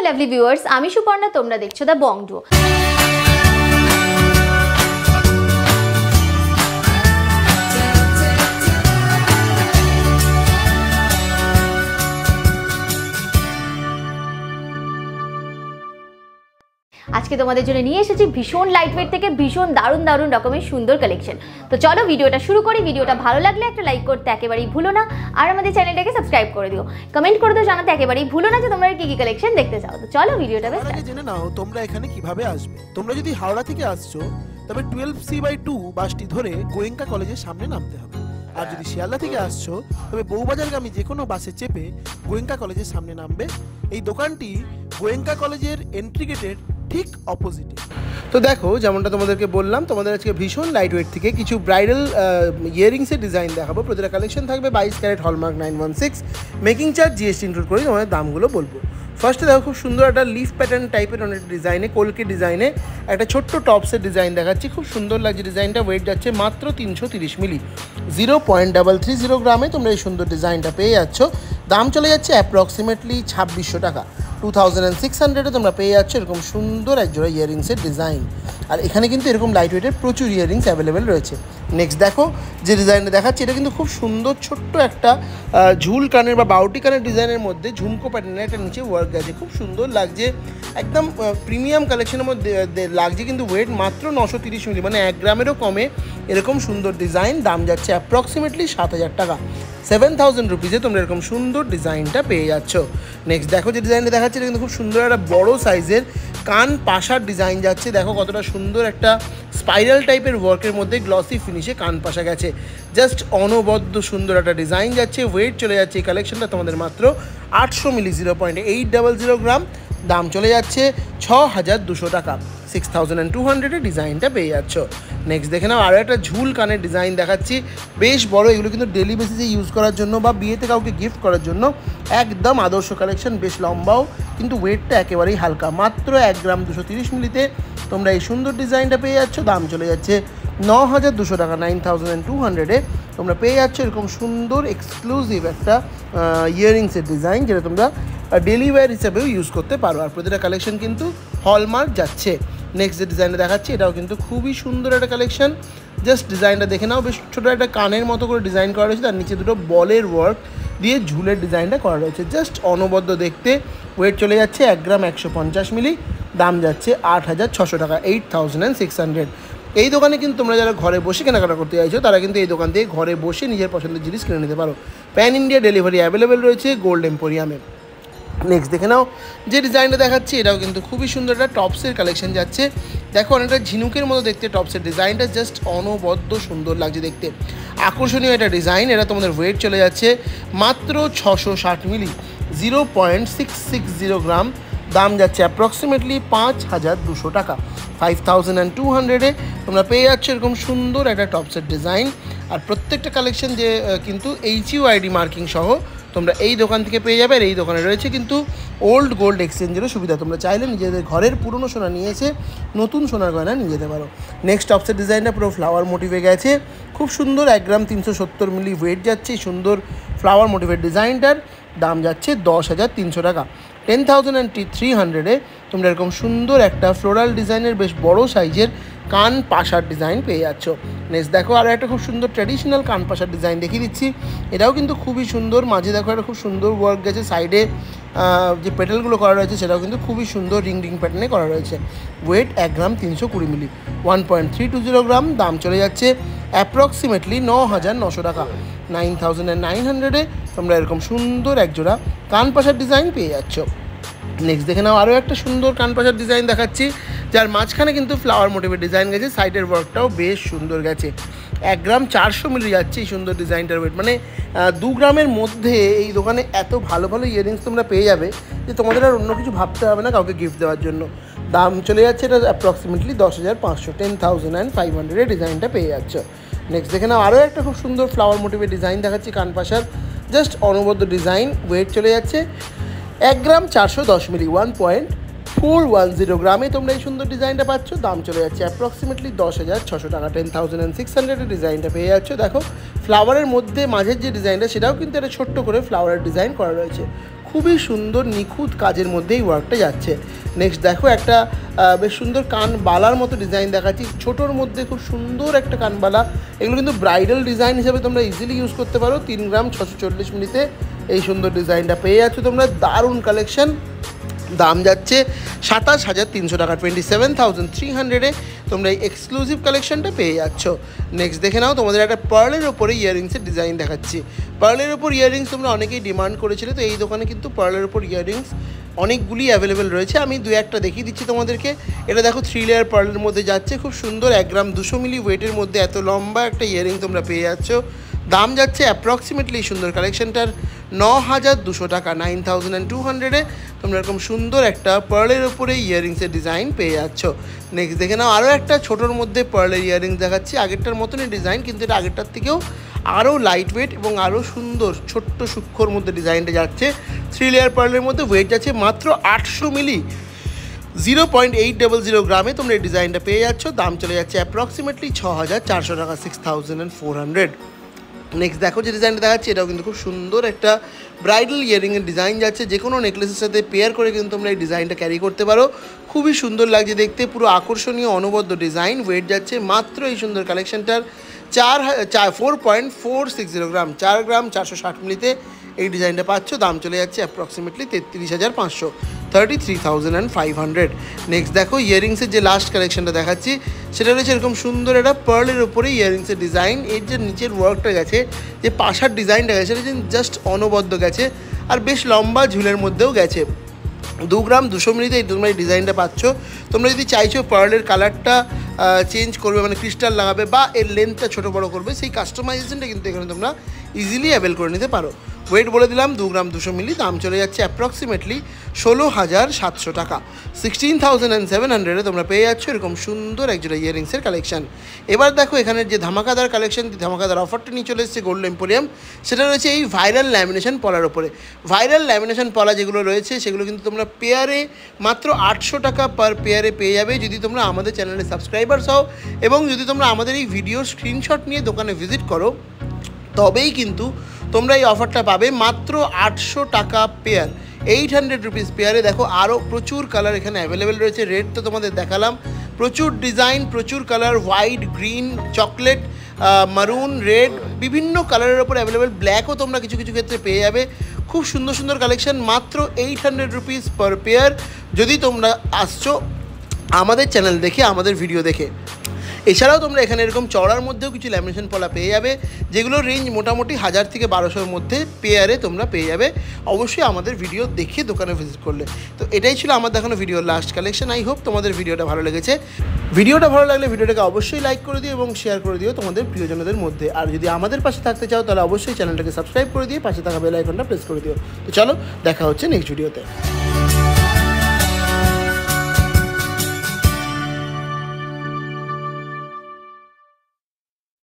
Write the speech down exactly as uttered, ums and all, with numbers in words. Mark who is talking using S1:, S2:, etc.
S1: Lovely viewers, আমি সুপর্ণা, তোমরা দেখছো দ্য বং ডুও। আজকে তোমাদের জন্য নিয়ে এসেছি ভীষণ লাইটওয়েট থেকে ভীষণ দারুণ দারুণ রকমের সুন্দর কালেকশন। তো চলো ভিডিওটা শুরু করি। ভিডিওটা ভালো লাগলে একটা লাইক করতে একেবারেই ভুলো না, আর আমাদের চ্যানেলটাকে সাবস্ক্রাইব করে দিও। কমেন্ট করে তো জানাতে একেবারেই ভুলো না যে তোমরা কি কি কালেকশন দেখতে চাও। তো চলো ভিডিওটা বেশ
S2: জেনে নাও তোমরা এখানে কিভাবে আসবে। তোমরা যদি হাওড়া থেকে আসছো তবে টুয়েলভ সি বাই টু বাসটি ধরে গোয়েঙ্কা কলেজের সামনে নামতে হবে। আর যদি শিয়ালদা থেকে আসছো তবে বউবাজারগামী যে কোনো বাসে চেপে গোয়েঙ্কা কলেজের সামনে নামবে। এই দোকানটি গোয়েঙ্কা কলেজের এন্ট্রি গেটের ঠিক অপোজিটে। তো দেখো, যেমনটা তোমাদেরকে বললাম, তোমাদের আজকে ভীষণ লাইট ওয়েট থেকে কিছু ব্রাইডাল ইয়ারিংসের ডিজাইন দেখাবো। প্রতিটা কালেকশন থাকবে বাইশ carat hallmark nine one six, making charge GST include করে তোমাদের দামগুলো বলবো। ফার্স্টে দেখো, খুব সুন্দর একটা লিফ প্যাটার্ন টাইপের অনেক ডিজাইনে, কলকি ডিজাইনে একটা ছোট্ট টপসের ডিজাইন দেখাচ্ছি। খুব সুন্দর লাগছে ডিজাইনটা। ওয়েট যাচ্ছে মাত্র তিনশো তিরিশ milli, zero point double three zero গ্রামে তোমরা এই সুন্দর ডিজাইনটা পেয়ে যাচ্ছ। দাম চলে যাচ্ছে অ্যাপ্রক্সিমেটলি ছাব্বিশশো টাকা। টু থাউজেন্ড অ্যান্ড সিক্স হান্ড্রেডে তোমরা পেয়ে যাচ্ছ এরকম সুন্দর একজোড়া ইয়ারিংসের ডিজাইন। আর এখানে কিন্তু এরকম লাইট ওয়েটের প্রচুর ইয়ারিংস অ্যাভেলেবেল রয়েছে। নেক্সট দেখো, যে ডিজাইনটা দেখাচ্ছি এটা কিন্তু খুব সুন্দর ছোট্ট একটা ঝুল কানের বা বাউটি কানের ডিজাইনের মধ্যে ঝুমকো প্যাটার্নের একটা নিচে ওয়ার্ক আছে। খুব সুন্দর লাগছে, একদম প্রিমিয়াম কালেকশনের মধ্যে লাগছে। কিন্তু ওয়েট মাত্র নশো তিরিশ মিলি, মানে এক গ্রামেরও কমে এরকম সুন্দর ডিজাইন। দাম যাচ্ছে অ্যাপ্রক্সিমেটলি সাত হাজার টাকা। সেভেন থাউজেন্ড রুপিসে তোমরা এরকম সুন্দর ডিজাইনটা পেয়ে যাচ্ছ। নেক্সট দেখো, যে ডিজাইনটা দেখাচ্ছে এটা কিন্তু খুব সুন্দর একটা বড়ো সাইজের কান পাশার ডিজাইন যাচ্ছে। দেখো কতটা সুন্দর একটা স্পাইরাল টাইপের ওয়ার্কের মধ্যে গ্লসি ফিনিশে কান পাশা গেছে। জাস্ট অনবদ্য সুন্দর একটা ডিজাইন যাচ্ছে। ওয়েট চলে যাচ্ছে এই কালেকশনটা তোমাদের মাত্র আটশো milli, zero point eight double zero gram. দাম চলে যাচ্ছে ছ হাজার দুশো টাকা। সিক্স থাউজেন্ড অ্যান্ড টু হান্ড্রেডে ডিজাইনটা পেয়ে যাচ্ছ। নেক্সট দেখে নাও, আরও একটা ঝুল কানের ডিজাইন দেখাচ্ছি, বেশ বড়। এগুলো কিন্তু ডেলি বেসিসে ইউজ করার জন্য বা বিয়েতে কাউকে গিফট করার জন্য একদম আদর্শ কালেকশন। বেশ লম্বাও, কিন্তু ওয়েটটা একেবারেই হালকা। মাত্র এক গ্রাম দুশো তিরিশ মিলিতে তোমরা এই সুন্দর ডিজাইনটা পেয়ে যাচ্ছ। দাম চলে যাচ্ছে ন হাজার দুশো টাকা। নাইন থাউজেন্ড অ্যান্ড টু হান্ড্রেডে তোমরা পেয়ে যাচ্ছ এরকম সুন্দর এক্সক্লুসিভ একটা ইয়ারিংসের ডিজাইন, যেটা তোমরা ডেলি ওয়্যার হিসাবেও ইউজ করতে পারো। আর প্রতিটা কালেকশন কিন্তু হলমার্ক যাচ্ছে। নেক্সট যে ডিজাইনটা দেখাচ্ছি এটাও কিন্তু খুবই সুন্দর একটা কালেকশন। জাস্ট ডিজাইনটা দেখে নাও, বেশ ছোটো একটা কানের মতো করে ডিজাইন করা রয়েছে। তার নিচে দুটো বলের ওয়ার্ক দিয়ে ঝুলের ডিজাইনটা করা রয়েছে। জাস্ট অনবদ্য দেখতে। ওয়েট চলে যাচ্ছে এক গ্রাম একশো পঞ্চাশ মিলি। দাম যাচ্ছে আট হাজার ছশো টাকা। Eight thousand and six hundred. এই দোকানে কিন্তু তোমরা যারা ঘরে বসে কেনাকাটা করতে চাইছো তারা কিন্তু এই দোকান থেকে ঘরে বসে নিজের পছন্দের জিনিস কিনে নিতে পারো। প্যান ইন্ডিয়া ডেলিভারি অ্যাভেলেবেল রয়েছে গোল্ড এম্পোরিয়ামে। নেক্সট দেখে নাও, যে ডিজাইনটা দেখাচ্ছি এটাও কিন্তু খুবই সুন্দর একটা টপসের কালেকশন যাচ্ছে। দেখো অনেকটা ঝিনুকের মতো দেখতে টপসের ডিজাইনটা, জাস্ট অনবদ্য সুন্দর লাগছে দেখতে। আকর্ষণীয় একটা ডিজাইন। এটা তোমাদের ওয়েট চলে যাচ্ছে মাত্র ছশো ষাট milli, zero point six six zero gram. দাম যাচ্ছে অ্যাপ্রক্সিমেটলি পাঁচ হাজার দুশো টাকা। ফাইভ থাউজেন্ড অ্যান্ড টু হান্ড্রেডে তোমরা পেয়ে যাচ্ছ এরকম সুন্দর একটা টপসের ডিজাইন। আর প্রত্যেকটা কালেকশন যে কিন্তু এইচইউআইডি মার্কিং সহ তোমরা এই দোকান থেকে পেয়ে যাবে। আর এই দোকানে রয়েছে কিন্তু ওল্ড গোল্ড এক্সচেঞ্জেরও সুবিধা। তোমরা চাইলে নিজেদের ঘরের পুরনো সোনা নিয়ে এসে নতুন সোনার গয়না নিয়ে যেতে পারো। নেক্সট টপসের ডিজাইনটা পুরো ফ্লাওয়ার মোটিভে গেছে। খুব সুন্দর, এক গ্রাম তিনশো সত্তর মিলি ওয়েট যাচ্ছে এই সুন্দর ফ্লাওয়ার মোটিভের ডিজাইনটার। দাম যাচ্ছে দশ হাজার তিনশো টাকা। টেন থাউজেন্ড অ্যান্ড থ্রি হান্ড্রেডে তোমরা এরকম সুন্দর একটা ফ্লোরাল ডিজাইনের বেশ বড়ো সাইজের কান পাশার ডিজাইন পেয়ে যাচ্ছ। নেক্সট দেখো, আরও একটা খুব সুন্দর ট্র্যাডিশনাল কান পাশার ডিজাইন দেখিয়ে দিচ্ছি। এটাও কিন্তু খুবই সুন্দর। মাঝে দেখো একটা খুব সুন্দর ওয়ার্ক গেছে। সাইডে যে পেটেলগুলো করা রয়েছে সেটাও কিন্তু খুবই সুন্দর রিং রিং প্যাটার্নে করা রয়েছে। ওয়েট এক গ্রাম তিনশো কুড়ি milli, one point three two zero gram. দাম চলে যাচ্ছে অ্যাপ্রক্সিমেটলি ন হাজার নশো টাকা। নাইন থাউজেন্ড অ্যান্ড নাইন হান্ড্রেডে তোমরা এরকম সুন্দর একজোড়া কান পাশার ডিজাইন পেয়ে যাচ্ছ। নেক্সট দেখে নাও, আরও একটা সুন্দর কান পাশার ডিজাইন দেখাচ্ছি, যার মাঝখানে কিন্তু ফ্লাওয়ার মোটিভের ডিজাইন গেছে। সাইডের ওয়ার্কটাও বেশ সুন্দর গেছে। এক গ্রাম চারশো মিলি যাচ্ছে এই সুন্দর ডিজাইনটার ওয়েট। মানে দু গ্রামের মধ্যে এই দোকানে এত ভালো ভালো ইয়ারিংস তোমরা পেয়ে যাবে যে তোমাদের আর অন্য কিছু ভাবতে হবে না কাউকে গিফট দেওয়ার জন্য। দাম চলে যাচ্ছে এটা অ্যাপ্রক্সিমেটলি দশ হাজার পাঁচশো। টেন থাউজেন্ড অ্যান্ড ফাইভ হান্ড্রেডের ডিজাইনটা পেয়ে যাচ্ছ। নেক্সট দেখে নাও, আরও একটা খুব সুন্দর ফ্লাওয়ার মোটিভের ডিজাইন দেখাচ্ছি কান পাশার। জাস্ট অনবদ্য ডিজাইন। ওয়েট চলে যাচ্ছে এক গ্রাম চারশো দশ milli, one point four one zero গ্রামে তোমরা এই সুন্দর ডিজাইনটা পাচ্ছ। দাম চলে যাচ্ছে অ্যাপ্রক্সিমেটলি দশ হাজার ছশো টাকা। টেন থাউজেন্ড অ্যান্ড সিক্স হান্ড্রেডের ডিজাইনটা পেয়ে যাচ্ছ। দেখো ফ্লাওয়ারের মধ্যে মাঝের যে ডিজাইনটা সেটাও কিন্তু একটা ছোট্ট করে ফ্লাওয়ারের ডিজাইন করা রয়েছে। খুবই সুন্দর নিখুঁত কাজের মধ্যে এই ওয়ার্কটা যাচ্ছে। নেক্সট দেখো একটা বেশ সুন্দর কান বালার মতো ডিজাইন দেখাচ্ছি, ছোটোর মধ্যে খুব সুন্দর একটা কানবালা। এগুলো কিন্তু ব্রাইডাল ডিজাইন হিসেবে তোমরা ইজিলি ইউজ করতে পারো। তিন গ্রাম ছশো চল্লিশ মিনিটে এই সুন্দর ডিজাইনটা পেয়ে যাচ্ছ তোমরা, দারুণ কালেকশন। দাম যাচ্ছে সাতাশ হাজার তিনশো টাকা, টোয়েন্টি সেভেন থাউজেন্ড থ্রি হান্ড্রেডে তোমরা এই এক্সক্লুসিভ কালেকশনটা পেয়ে যাচ্ছ। নেক্সট দেখে নাও, তোমাদের একটা পার্লের ওপরে ইয়াররিংসের ডিজাইন দেখাচ্ছি। পার্লের ওপর ইয়াররিংস তোমরা অনেকেই ডিমান্ড করেছিলে, তো এই দোকানে কিন্তু পার্লের ওপর ইয়াররিংস অনেকগুলি অ্যাভেলেবেল রয়েছে। আমি দু একটা দেখিয়ে দিচ্ছি তোমাদেরকে। এটা দেখো থ্রি লেয়ার পার্লের মধ্যে যাচ্ছে, খুব সুন্দর, এক গ্রাম দুশো মিলি ওয়েটের মধ্যে এত লম্বা একটা ইয়াররিং তোমরা পেয়ে যাচ্ছ। দাম যাচ্ছে অ্যাপ্রক্সিমেটলি সুন্দর কালেকশনটার ন হাজার দুশো টাকা, নাইন থাউজেন্ড অ্যান্ড টু হান্ড্রেডে তোমরা এরকম সুন্দর একটা পার্লের ওপরে ইয়াররিংসের ডিজাইন পেয়ে যাচ্ছ। নেক্সট দেখে নাও, আরও একটা ছোটোর মধ্যে পার্লের ইয়াররিংস দেখাচ্ছি। আগেরটার মতনই ডিজাইন, কিন্তু এটা আগেরটার থেকেও আরও লাইট ওয়েট এবং আরও সুন্দর ছোট্ট সূক্ষ্মর মধ্যে ডিজাইনটা যাচ্ছে। থ্রি লেয়ার পার্লের মধ্যে ওয়েট যাচ্ছে মাত্র আটশো milli, zero point eight double zero গ্রামে তোমরা এই ডিজাইনটা পেয়ে যাচ্ছ। দাম চলে যাচ্ছে অ্যাপ্রক্সিমেটলি ছ হাজার চারশো টাকা, six thousand and four hundred. Next দেখো যে ডিজাইনটা দেখাচ্ছি, এটাও কিন্তু খুব সুন্দর একটা ব্রাইডাল ইয়াররিংয়ের ডিজাইন যাচ্ছে। যে কোনো নেকলেসের সাথে পেয়ার করে কিন্তু তোমরা এই ডিজাইনটা ক্যারি করতে পারো। খুবই সুন্দর লাগছে দেখতে, পুরো আকর্ষণীয় অনবদ্য ডিজাইন। ওয়েট যাচ্ছে মাত্র এই সুন্দর কালেকশনটার চার চার four point four six zero gram, চার গ্রাম চারশো ষাট মিলিতে এই ডিজাইনটা পাচ্ছ। দাম চলে যাচ্ছে অ্যাপ্রক্সিমেটলি তেত্রিশ হাজার পাঁচশো, thirty three thousand and five hundred. Next দেখো ইয়াররিংসের যে লাস্ট কালেকশনটা দেখাচ্ছি, সেটা রয়েছে এরকম সুন্দর একটা পার্লের ওপরে ইয়াররিংসের ডিজাইন। এর যে নিচের ওয়ার্কটা গেছে, যে পাশার ডিজাইনটা গেছে, সেটা জাস্ট অনবদ্য গেছে, আর বেশ লম্বা ঝুলের মধ্যেও গেছে। দু গ্রাম দুশো মিলিতে এই তোমরা এই ডিজাইনটা পাচ্ছ। তোমরা যদি চাইছো পার্লের কালারটা চেঞ্জ করবে, মানে ক্রিস্টাল লাগাবে বা এর লেন্থটা ছোটো বড়ো করবে, সেই কাস্টমাইজেশনটা কিন্তু এখানে তোমরা ইজিলি অ্যাভেল করে নিতে পারো। ওয়েট বলে দিলাম দু গ্রাম দুশো মিলি। দাম চলে যাচ্ছে অ্যাপ্রক্সিমেটলি ষোলো হাজার সাতশো টাকা, সিক্সটিন থাউজেন্ড অ্যান্ড সেভেন হান্ড্রেডে তোমরা পেয়ে যাচ্ছ এরকম সুন্দর একজোড়া ইয়াররিংসের কালেকশন। এবার দেখো এখানের যে ধামাকাদার কালেকশন, ধামাকাদার অফারটা নিয়ে চলে এসেছে গোল্ড এম্পোরিয়াম। সেটা রয়েছে এই ভাইরাল ল্যামিনেশন পলার ওপরে। ভাইরাল ল্যামিনেশন পলা যেগুলো রয়েছে, সেগুলো কিন্তু তোমরা পেয়ারে মাত্র আটশো টাকা পার পেয়ারে পেয়ে যাবে, যদি তোমরা আমাদের চ্যানেলে সাবস্ক্রাইবার্স হও এবং যদি তোমরা আমাদের এই ভিডিওর স্ক্রিনশট নিয়ে দোকানে ভিজিট করো, তবেই কিন্তু তোমরা এই অফারটা পাবে মাত্র আটশো টাকা পেয়ার, এইট হান্ড্রেড রুপিস পেয়ারে। দেখো আরও প্রচুর কালার এখানে অ্যাভেলেবেল রয়েছে। রেড তো তোমাদের দেখালাম, প্রচুর ডিজাইন, প্রচুর colour, white, green, chocolate, maroon, red, বিভিন্ন কালারের ওপর অ্যাভেলেবেল। ব্ল্যাকও তোমরা কিছু কিছু ক্ষেত্রে পেয়ে যাবে। খুব সুন্দর সুন্দর কালেকশন, মাত্র eight hundred rupees per pair, যদি তোমরা আসছো আমাদের চ্যানেল দেখে, আমাদের ভিডিও দেখে। এছাড়াও তোমরা এখানে এরকম চড়ার মধ্যেও কিছু ল্যামিনেশন পলা পেয়ে যাবে, যেগুলোর রেঞ্জ মোটামুটি হাজার থেকে বারোশোর মধ্যে পেয়ারে তোমরা পেয়ে যাবে, অবশ্যই আমাদের ভিডিও দেখে দোকানে ভিজিট করলে। তো এটাই ছিল আমার দেখানো ভিডিওর লাস্ট কালেকশন। আই হোপ তোমাদের ভিডিওটা ভালো লেগেছে। ভিডিওটা ভালো লাগলে ভিডিওটাকে অবশ্যই লাইক করে দিও এবং শেয়ার করে দিও তোমাদের প্রিয়জনদের মধ্যে। আর যদি আমাদের পাশে থাকতে চাও, তাহলে অবশ্যই চ্যানেলটাকে সাবস্ক্রাইব করে দিয়ে পাশে থাকা বেল আইকনটা প্রেস করে দিও। তো চলো, দেখা হচ্ছে নেক্সট ভিডিওতে।